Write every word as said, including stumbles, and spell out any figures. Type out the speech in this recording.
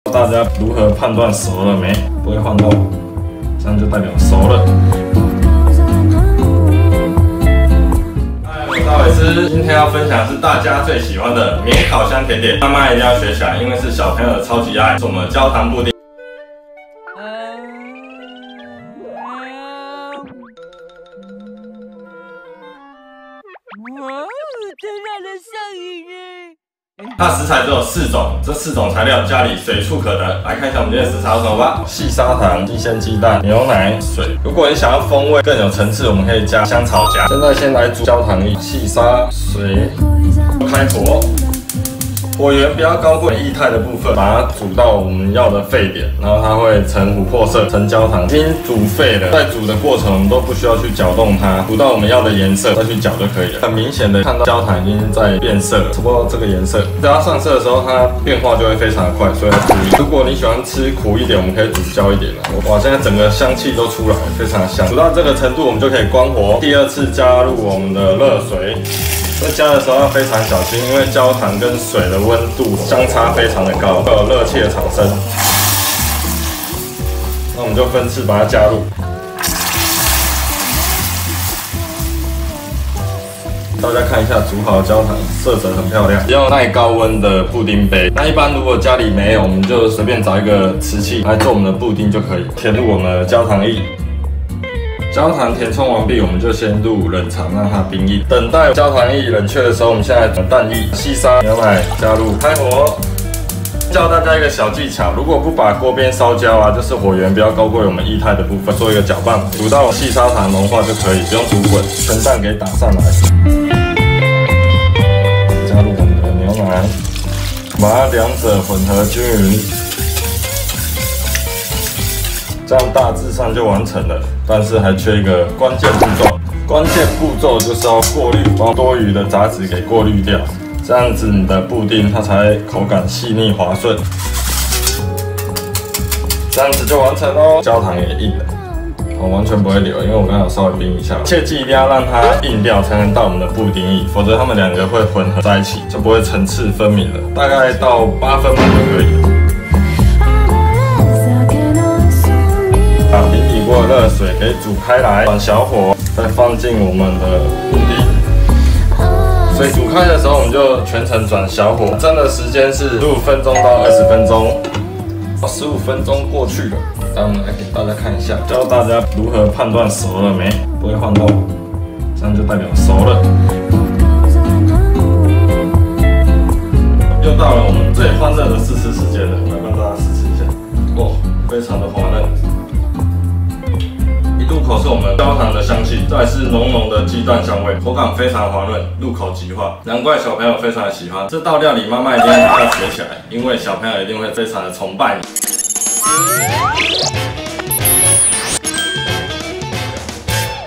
大家如何判断熟了没？不会晃动，这样就代表熟了。嗨，我是大伟师，今天要分享的是大家最喜欢的棉烤箱甜点，妈妈一定要学起来，因为是小朋友的超级爱，是我们的焦糖布丁。 哇，真让人上瘾哎！ 它食材只有四种，这四种材料家里随处可得。来看一下我们今天的食材有什么吧：细砂糖、新鲜鸡蛋、牛奶、水。如果你想要风味更有层次，我们可以加香草荚。现在先来煮焦糖液、细砂水，开火。 火源不要高过液态的部分，把它煮到我们要的沸点，然后它会呈琥珀色，呈焦糖，已经煮沸了。在煮的过程，我们都不需要去搅动它，煮到我们要的颜色再去搅就可以了。很明显的看到焦糖已经在变色了，差不多这个颜色。等它上色的时候，它变化就会非常的快，所以要注意。如果你喜欢吃苦一点，我们可以煮焦一点了。哇，现在整个香气都出来了，非常的香。煮到这个程度，我们就可以关火。第二次加入我们的热水。 在加的时候要非常小心，因为焦糖跟水的温度相差非常的高，会有热气的产生。那我们就分次把它加入。大家看一下煮好的焦糖，色泽很漂亮。要耐高温的布丁杯。那一般如果家里没有，我们就随便找一个瓷器来做我们的布丁就可以。填入我们的焦糖液。 焦糖填充完毕，我们就先入冷藏，让它冰液。等待焦糖液冷却的时候，我们现在转蛋液、细砂、牛奶加入，开火。教大家一个小技巧，如果不把锅边烧焦啊，就是火源不要高过我们液态的部分，做一个搅拌，煮到细砂糖融化就可以，不用煮滚，全蛋给打上来。加入我们的牛奶，把它两者混合均匀。 这样大致上就完成了，但是还缺一个关键步骤。关键步骤就是要过滤，把多余的杂质给过滤掉，这样子你的布丁它才口感细腻滑顺。这样子就完成喽。焦糖也硬了，我完全不会流，因为我刚刚有稍微冰一下。切记一定要让它硬掉，才能到我们的布丁液，否则它们两个会混合在一起，就不会层次分明了。大概到八分满就可以了。 把平底锅的热水给煮开来，转小火，再放进我们的布丁。水煮开的时候，我们就全程转小火，蒸的时间是十五分钟到二十分钟。十五分钟过去了，那我们来给大家看一下，教大家如何判断熟了没，不会晃动，这样就代表熟了。又到了我们最欢乐的试吃时间了，来帮大家试吃一下。哦，非常的滑嫩。 入口是我们焦糖的香气，再来是浓浓的鸡蛋香味，口感非常滑润，入口即化，难怪小朋友非常的喜欢这道料理。妈妈一定要学起来，因为小朋友一定会非常的崇拜你。